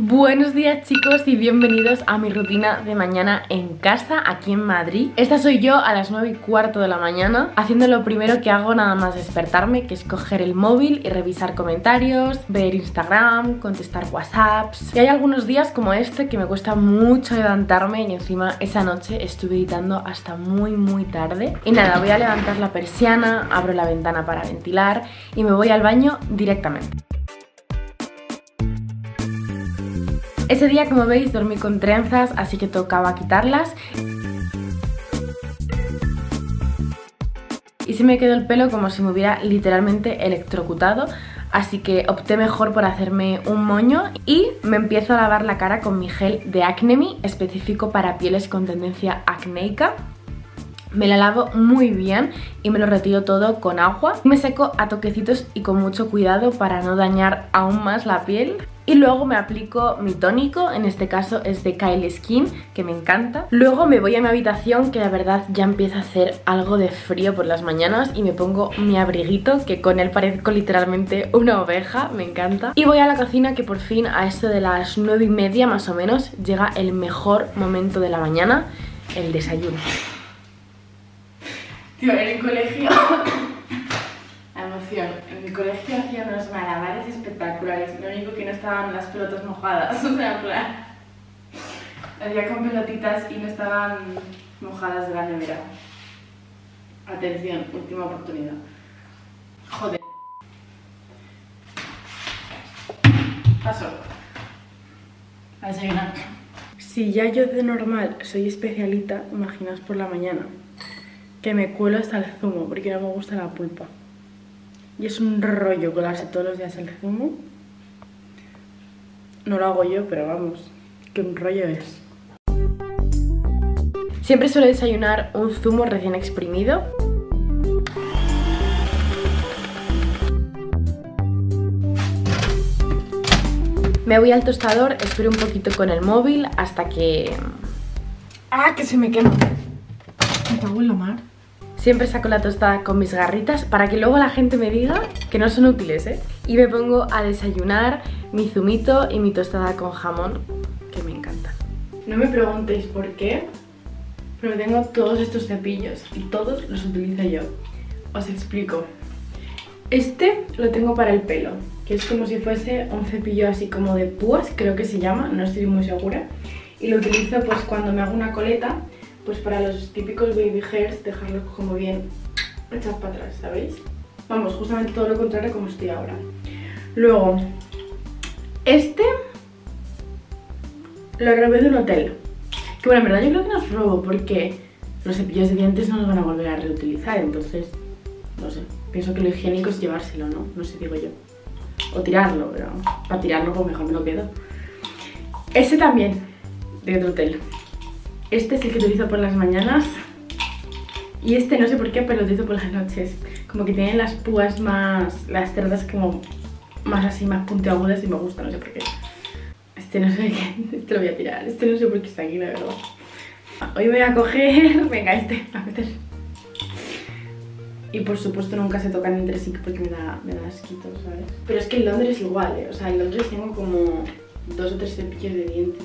Buenos días chicos y bienvenidos a mi rutina de mañana en casa aquí en Madrid. Esta soy yo a las 9:15 de la mañana, haciendo lo primero que hago nada más despertarme, que es coger el móvil y revisar comentarios, ver Instagram, contestar WhatsApps. Y hay algunos días como este que me cuesta mucho levantarme y encima esa noche estuve editando hasta muy tarde. Y nada, voy a levantar la persiana, abro la ventana para ventilar y me voy al baño directamente. Ese día, como veis, dormí con trenzas, así que tocaba quitarlas. Y se me quedó el pelo como si me hubiera literalmente electrocutado, así que opté mejor por hacerme un moño y me empiezo a lavar la cara con mi gel de Acne Me, específico para pieles con tendencia acnéica. Me la lavo muy bien y me lo retiro todo con agua. Me seco a toquecitos y con mucho cuidado para no dañar aún más la piel. Y luego me aplico mi tónico, en este caso es de Kylie Skin, que me encanta. Luego me voy a mi habitación, que la verdad ya empieza a hacer algo de frío por las mañanas, y me pongo mi abriguito, que con él parezco literalmente una oveja, me encanta. Y voy a la cocina, que por fin a eso de las 9:30 más o menos llega el mejor momento de la mañana, el desayuno. Tío, en el colegio... La emoción. En mi colegio hacían unos malabares espectaculares. Lo único que no estaban las pelotas mojadas. O sea, en plan... Hacía con pelotitas y no estaban mojadas de la nevera. Atención, última oportunidad. Joder. Paso. A desayunar. Si ya yo de normal soy especialita, imaginaos por la mañana, que me cuelo hasta el zumo porque no me gusta la pulpa. Y es un rollo colarse todos los días el zumo. No lo hago yo, pero vamos, que un rollo es. Siempre suelo desayunar un zumo recién exprimido. Me voy al tostador, espero un poquito con el móvil hasta que... ¡Ah, que se me quema! Me cago en la mar. Siempre saco la tostada con mis garritas para que luego la gente me diga que no son útiles, ¿eh? Y me pongo a desayunar mi zumito y mi tostada con jamón, que me encantan. No me preguntéis por qué, pero tengo todos estos cepillos y todos los utilizo yo. Os explico. Este lo tengo para el pelo, que es como si fuese un cepillo así como de púas, creo que se llama, no estoy muy segura. Y lo utilizo pues cuando me hago una coleta, pues para los típicos baby hairs, dejarlos como bien echados para atrás, ¿sabéis? Vamos, justamente todo lo contrario como estoy ahora. Luego, este lo robé de un hotel. Que bueno, en verdad yo creo que no es robo, porque los cepillos de dientes no los van a volver a reutilizar, entonces, no sé, pienso que lo higiénico es llevárselo, ¿no? No sé, digo yo. O tirarlo, pero para tirarlo pues mejor me lo quedo. Este también, de otro hotel. Este es el que utilizo por las mañanas. Y este no sé por qué, pero lo utilizo por las noches. Como que tienen las púas más... las cerdas como más así, más puntiagudas y me gusta, no sé por qué. Este no sé qué, este lo voy a tirar. Este no sé por qué está aquí, la verdad. Hoy me voy a coger... Venga, este, a meter. Y por supuesto nunca se tocan entre sí porque me da asquito, ¿sabes? Pero es que en Londres igual, ¿eh? O sea, en Londres tengo como 2 o 3 cepillos de dientes.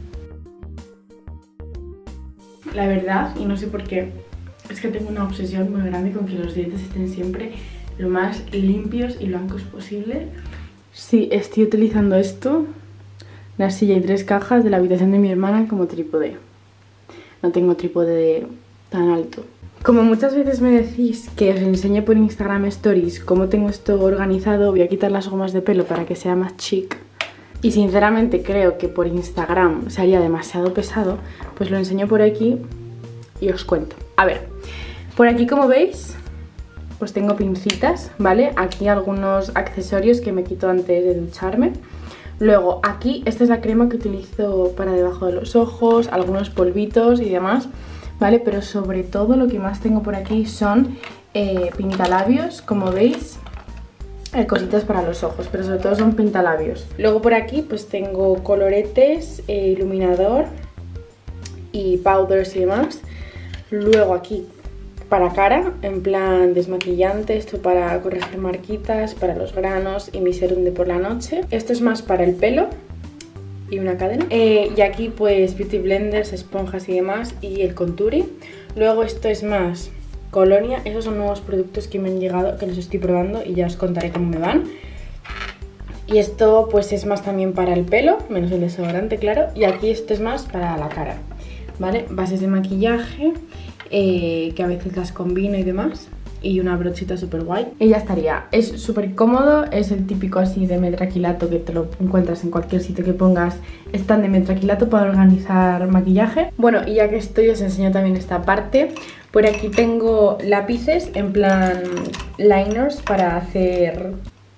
La verdad, y no sé por qué, es que tengo una obsesión muy grande con que los dientes estén siempre lo más limpios y blancos posible. Sí, estoy utilizando esto, la silla y 3 cajas de la habitación de mi hermana como trípode. No tengo trípode tan alto. Como muchas veces me decís que os enseñe por Instagram Stories cómo tengo esto organizado, voy a quitar las gomas de pelo para que sea más chic. Y sinceramente creo que por Instagram sería demasiado pesado, pues lo enseño por aquí y os cuento. A ver, por aquí como veis, pues tengo pincitas, ¿vale? Aquí algunos accesorios que me quito antes de ducharme. Luego aquí, esta es la crema que utilizo para debajo de los ojos, algunos polvitos y demás, ¿vale? Pero sobre todo lo que más tengo por aquí son pintalabios, como veis. Hay cositas para los ojos, pero sobre todo son pintalabios. Luego por aquí pues tengo coloretes, iluminador y powders y demás. Luego aquí para cara, en plan desmaquillante, esto para corregir marquitas, para los granos y mi serum de por la noche. Esto es más para el pelo. y una cadena. Y aquí pues beauty blenders, esponjas y demás, y el contouring. Luego esto es más colonia. Esos son nuevos productos que me han llegado, que los estoy probando y ya os contaré cómo me van. Y esto pues es más también para el pelo, menos el desodorante, claro. Y aquí esto es más para la cara, ¿vale? Bases de maquillaje, que a veces las combino y demás. Y una brochita súper guay. Y ya estaría. Es súper cómodo, es el típico así de metraquilato que te lo encuentras en cualquier sitio que pongas stand de metraquilato para organizar maquillaje. Bueno, y ya que estoy os enseño también esta parte. Por aquí tengo lápices en plan liners para hacer...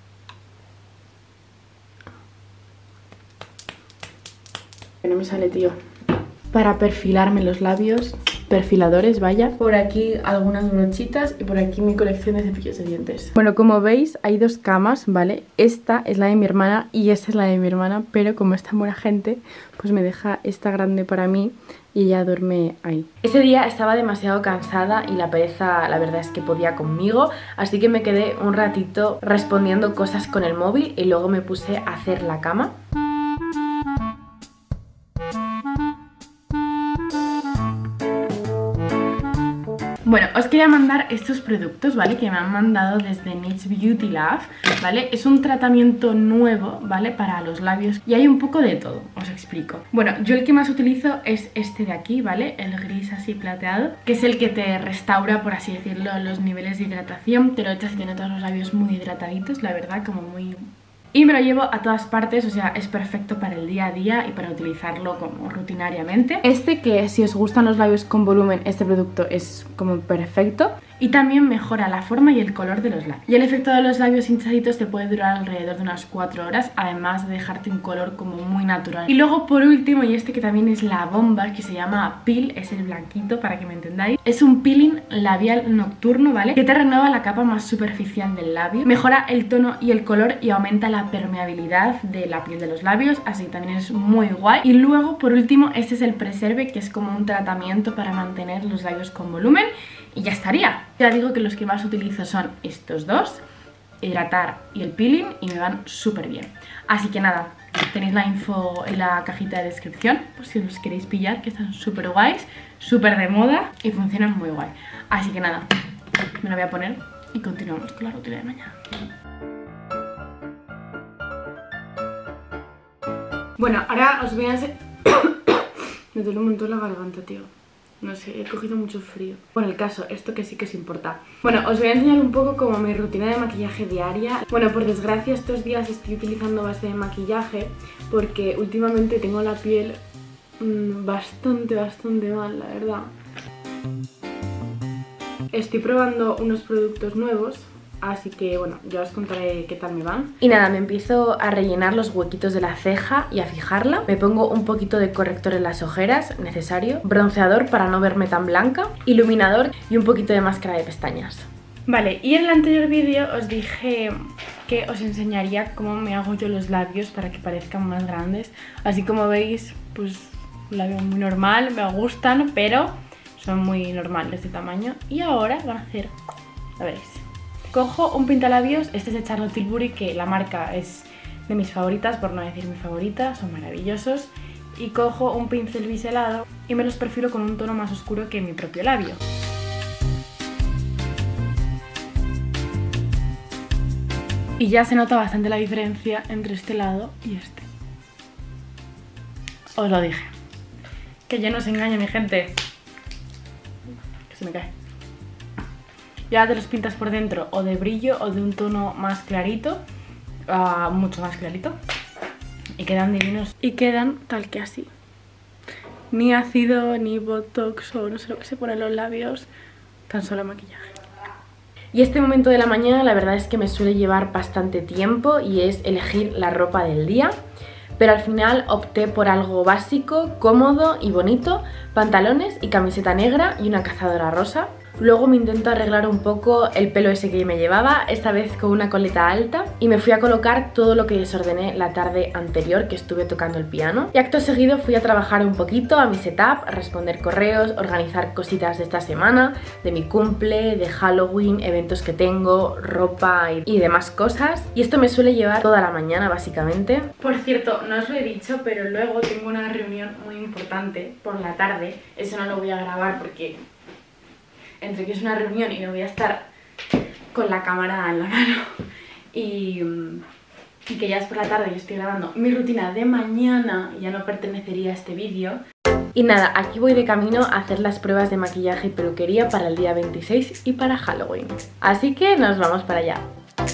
Que no me sale, tío. Para perfilarme los labios, perfiladores, vaya. Por aquí algunas brochitas y por aquí mi colección de cepillos de dientes. Bueno, como veis hay dos camas, ¿vale? Esta es la de mi hermana y esta es la de mi hermana, pero como es tan buena gente, pues me deja esta grande para mí y ella duerme ahí. Ese día estaba demasiado cansada y la pereza, la verdad es que podía conmigo, así que me quedé un ratito respondiendo cosas con el móvil y luego me puse a hacer la cama. Bueno, os quería mandar estos productos, ¿vale? Que me han mandado desde NYX Beauty Lab, ¿vale? Es un tratamiento nuevo, ¿vale? Para los labios y hay un poco de todo, os explico. Bueno, yo el que más utilizo es este de aquí, ¿vale? El gris así plateado, que es el que te restaura, por así decirlo, los niveles de hidratación. Te lo echas y tiene todos los labios muy hidrataditos, la verdad, como muy... Y me lo llevo a todas partes, o sea, es perfecto para el día a día y para utilizarlo como rutinariamente. Este, que si os gustan los labios con volumen, este producto es como perfecto. Y también mejora la forma y el color de los labios. Y el efecto de los labios hinchaditos te puede durar alrededor de unas 4 horas, además de dejarte un color como muy natural. Y luego por último, y este que también es la bomba, que se llama Peel, es el blanquito para que me entendáis. Es un peeling labial nocturno, ¿vale? Que te renueva la capa más superficial del labio, mejora el tono y el color y aumenta la permeabilidad de la piel de los labios, así que también es muy guay. Y luego por último, este es el Preserve, que es como un tratamiento para mantener los labios con volumen. Y ya estaría. Ya digo que los que más utilizo son estos dos, hidratar y el peeling, y me van súper bien. Así que nada, tenéis la info en la cajita de descripción por si los queréis pillar, que están súper guays, súper de moda y funcionan muy guay. Así que nada, me lo voy a poner y continuamos con la rutina de mañana. Bueno, ahora os voy a enseñar... Me duele un montón la garganta, tío. No sé, he cogido mucho frío. Bueno, el caso, esto que sí que os importa. Bueno, os voy a enseñar un poco como mi rutina de maquillaje diaria. Bueno, por desgracia estos días estoy utilizando base de maquillaje porque últimamente tengo la piel bastante mal, la verdad. Estoy probando unos productos nuevos, así que bueno, ya os contaré qué tal me van. Y nada, me empiezo a rellenar los huequitos de la ceja y a fijarla. Me pongo un poquito de corrector en las ojeras, necesario. Bronceador para no verme tan blanca. Iluminador y un poquito de máscara de pestañas. Vale, y en el anterior vídeo os dije que os enseñaría cómo me hago yo los labios para que parezcan más grandes. Así como veis, pues labios muy normal, me gustan, pero son muy normales de tamaño. Y ahora van a hacer, a veréis. Cojo un pintalabios, este es de Charlotte Tilbury, que la marca es de mis favoritas, por no decir mi favorita, son maravillosos. Y cojo un pincel biselado y me los perfilo con un tono más oscuro que mi propio labio. Y ya se nota bastante la diferencia entre este lado y este. Os lo dije. Que ya no os engañe, mi gente. Que se me cae. Ya te los pintas por dentro o de brillo o de un tono más clarito, mucho más clarito, y quedan divinos. Y quedan tal que así. Ni ácido, ni botox o no sé lo que se pone en los labios, tan solo maquillaje. Y este momento de la mañana la verdad es que me suele llevar bastante tiempo y es elegir la ropa del día. Pero al final opté por algo básico, cómodo y bonito, pantalones y camiseta negra y una cazadora rosa. Luego me intento arreglar un poco el pelo ese que me llevaba, esta vez con una coleta alta, y me fui a colocar todo lo que desordené la tarde anterior que estuve tocando el piano. Y acto seguido fui a trabajar un poquito a mi setup, a responder correos, organizar cositas de esta semana, de mi cumple, de Halloween, eventos que tengo, ropa y demás cosas. Y esto me suele llevar toda la mañana básicamente. Por cierto, no os lo he dicho, pero luego tengo una reunión muy importante por la tarde. Eso no lo voy a grabar porque entre que es una reunión y no voy a estar con la cámara en la mano y que ya es por la tarde y estoy grabando mi rutina de mañana y ya no pertenecería a este vídeo. Y nada, aquí voy de camino a hacer las pruebas de maquillaje y peluquería para el día 26 y para Halloween. Así que nos vamos para allá.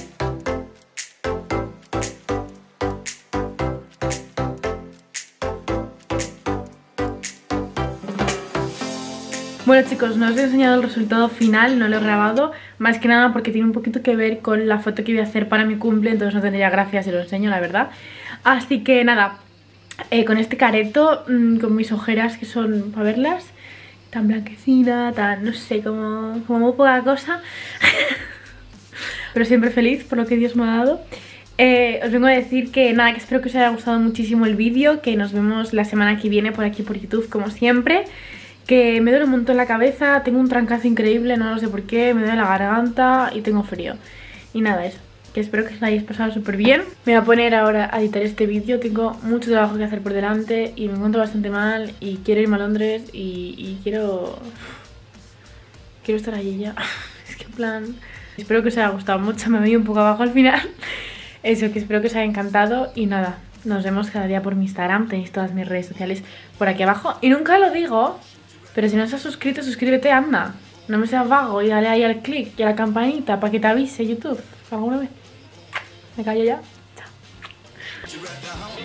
Bueno chicos, no os he enseñado el resultado final, no lo he grabado, más que nada porque tiene un poquito que ver con la foto que voy a hacer para mi cumple, entonces no tendría gracia si lo enseño, la verdad. Así que nada, con este careto, con mis ojeras que son, para verlas, tan blanquecina, tan, no sé, como muy poca cosa, pero siempre feliz por lo que Dios me ha dado. Os vengo a decir que nada, que espero que os haya gustado muchísimo el vídeo, que nos vemos la semana que viene por aquí por YouTube como siempre. Que me duele un montón la cabeza, tengo un trancazo increíble, no lo sé por qué, me duele la garganta y tengo frío. Y nada, eso, que espero que os la hayáis pasado súper bien. Me voy a poner ahora a editar este vídeo, tengo mucho trabajo que hacer por delante y me encuentro bastante mal y quiero irme a Londres y quiero estar allí ya. Es que en plan, espero que os haya gustado mucho, me voy un poco abajo al final. Eso, que espero que os haya encantado y nada, nos vemos cada día por mi Instagram, tenéis todas mis redes sociales por aquí abajo. Y nunca lo digo, pero si no estás suscrito, suscríbete, anda. No me seas vago y dale ahí al click y a la campanita para que te avise YouTube alguna vez. Me callo ya. Chao.